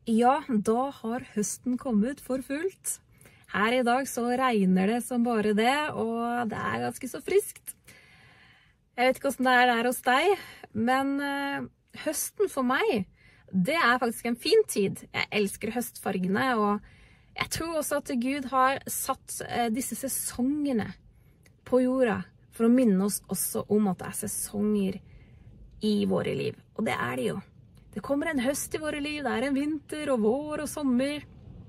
Ja, da har høsten kommet for fullt. Her i dag så regner det som bare det, og det er ganske så friskt. Jeg vet ikke hvordan det er hos deg, men høsten for meg, det er faktisk en fin tid. Jeg elsker høstfargene, og jeg tror også at Gud har satt disse sesongene på jorda for å minne oss også om at det er sesonger i våre liv. Og det er det jo. Det kommer en høst i våre liv, det er en vinter og vår og sommer.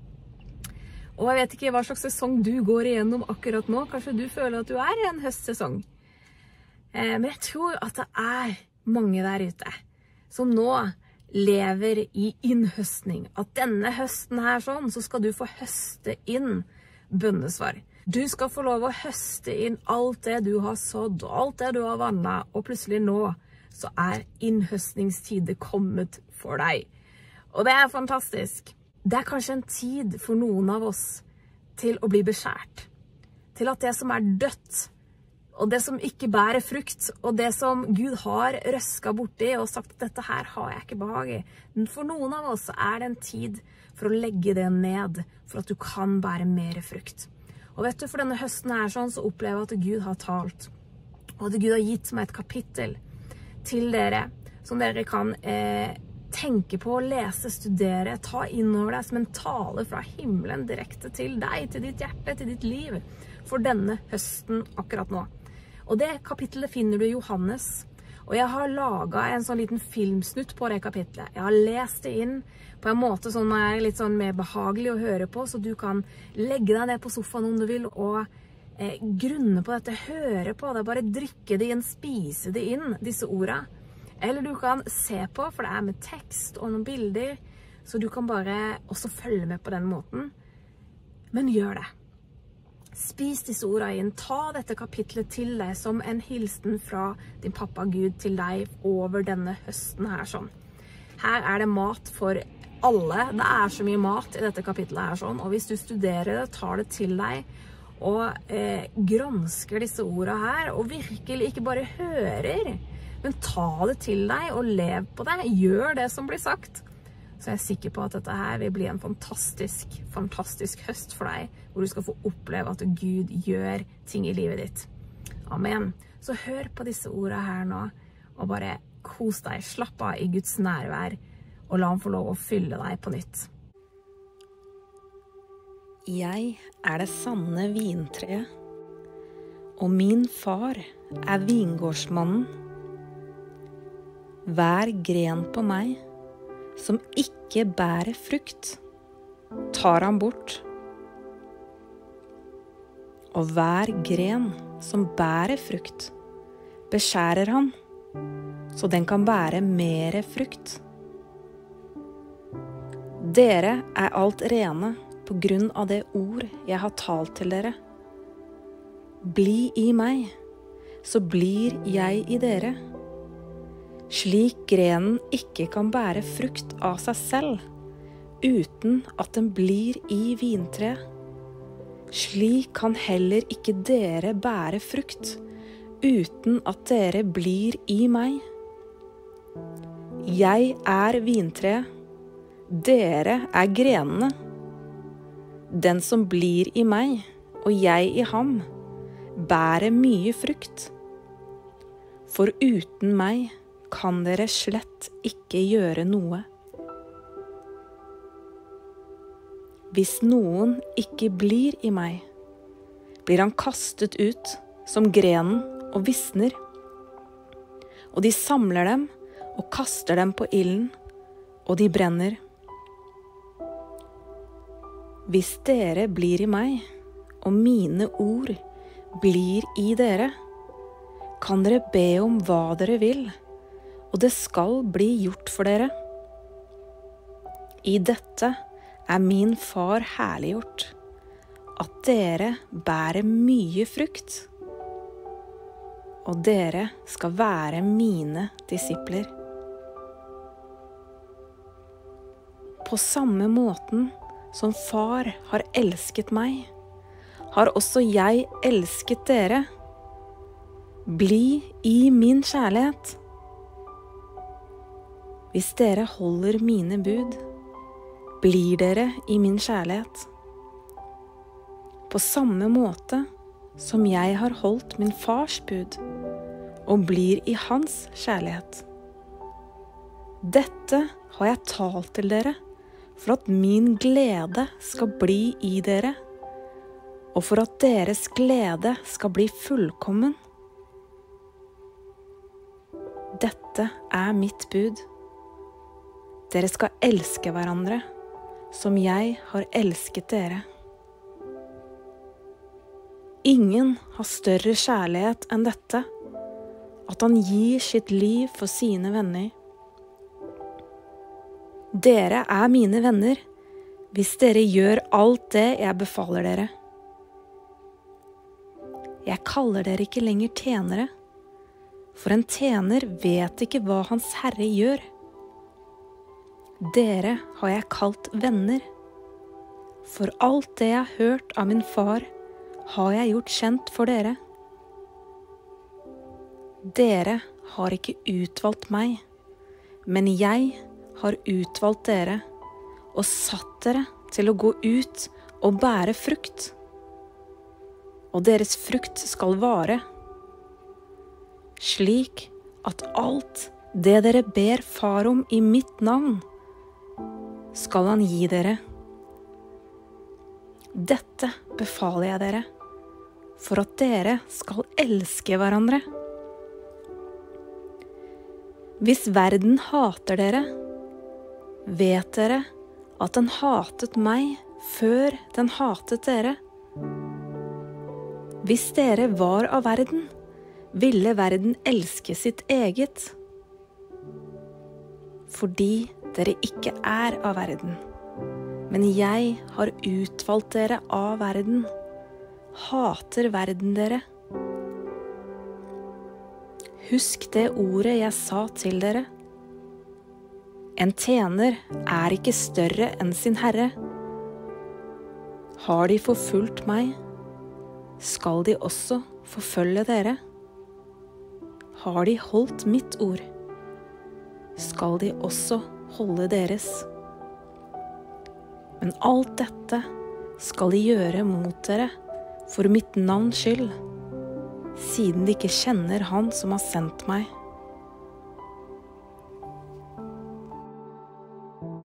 Og jeg vet ikke hva slags sesong du går igjennom akkurat nå. Kanskje du føler at du er i en høstsesong. Men jeg tror at det er mange der ute som nå lever i innhøstning. At denne høsten her sånn, så skal du få høste inn bønnesvar. Du skal få lov å høste inn alt det du har sådd, og alt det du har vannet, og plutselig nå så er innhøstningstidet kommet for deg. Og det er fantastisk. Det er kanskje en tid for noen av oss til å bli beskjært. Til at det som er dødt, og det som ikke bærer frukt, og det som Gud har røsket borti og sagt at dette her har jeg ikke behag i. Men for noen av oss er det en tid for å legge det ned, for at du kan bære mer frukt. Og vet du, for denne høsten her sånn, så opplever jeg at Gud har talt. Og at Gud har gitt meg et kapittel til dere, som dere kan tenke på, lese, studere, ta inn over deg som en tale fra himmelen direkte til deg, til ditt hjerte, til ditt liv, for denne høsten akkurat nå. Og det kapittelet finner du i Johannes, og jeg har laget en sånn liten filmsnutt på det kapittelet. Jeg har lest det inn på en måte som er litt sånn mer behagelig å høre på, så du kan legge deg ned på sofaen om du vil, og grunne på dette, høre på det, bare drikke det inn, spise det inn, disse ordene. Eller du kan se på, for det er med tekst og noen bilder, så du kan bare også følge med på den måten. Men gjør det. Spis disse ordene inn, ta dette kapitlet til deg som en hilsen fra din pappa Gud til deg over denne høsten her sånn. Her er det mat for alle, det er så mye mat i dette kapitlet her sånn, og hvis du studerer det, tar det til deg, og gransker disse ordene her, og virkelig ikke bare hører, men ta det til deg og lev på det, gjør det som blir sagt. Så jeg er sikker på at dette her vil bli en fantastisk, fantastisk høst for deg, hvor du skal få oppleve at Gud gjør ting i livet ditt. Amen. Så hør på disse ordene her nå, og bare kos deg, slapp av i Guds nærvær, og la ham få lov å fylle deg på nytt. Jeg er det sanne vintreet, og min far er vingårdsmannen. Hver gren på meg som ikke bærer frukt, tar han bort. Og hver gren som bærer frukt, beskjærer han, så den kan bære mere frukt. Dere er alt rene på grunn av det ord jeg har talt til dere. Bli i meg, så blir jeg i dere. Slik grenen ikke kan bære frukt av seg selv, uten at den blir i vintreet. Slik kan heller ikke dere bære frukt, uten at dere blir i meg. Jeg er vintreet, dere er grenene. Den som blir i meg, og jeg i ham, bærer mye frukt. For uten meg kan dere slett ikke gjøre noe. Hvis noen ikke blir i meg, blir han kastet ut som grenen og visner. Og de samler dem og kaster dem på ilden, og de brenner. Hvis dere blir i meg, og mine ord blir i dere, kan dere be om hva dere vil, og det skal bli gjort for dere. I dette er min far herliggjort, at dere bærer mye frukt, og dere skal være mine disipler. På samme måten som far har elsket meg, har også jeg elsket dere. Bli i min kjærlighet. Hvis dere holder mine bud, blir dere i min kjærlighet. På samme måte som jeg har holdt min fars bud og blir i hans kjærlighet. Dette har jeg talt til dere, for at min glede skal bli i dere, og for at deres glede skal bli fullkommen. Dette er mitt bud. Dere skal elske hverandre, som jeg har elsket dere. Ingen har større kjærlighet enn dette, at han gir sitt liv for sine venner. Dere er mine venner, hvis dere gjør alt det jeg befaler dere. Jeg kaller dere ikke lenger tjenere, for en tjener vet ikke hva hans herre gjør. Dere har jeg kalt venner, for alt det jeg har hørt av min far, har jeg gjort kjent for dere. Dere har ikke utvalgt meg, men jeg har utvalgt dere og satt dere til å gå ut og bære frukt. Og deres frukt skal vare, slik at alt det dere ber far om i mitt navn, skal han gi dere. Dette befaler jeg dere, for at dere skal elske hverandre. Hvis verden hater dere, vet dere at den hatet meg før den hatet dere. Hvis dere var av verden, ville verden elske sitt eget. Fordi dere ikke er av verden, men jeg har utvalgt dere av verden, hater verden dere. Husk det ordet jeg sa til dere. En tjener er ikke større enn sin herre. Har de forfulgt meg, skal de også forfølge dere. Har de holdt mitt ord, skal de også holde deres. Men alt dette skal de gjøre mot dere for mitt navns skyld, siden de ikke kjenner han som har sendt meg.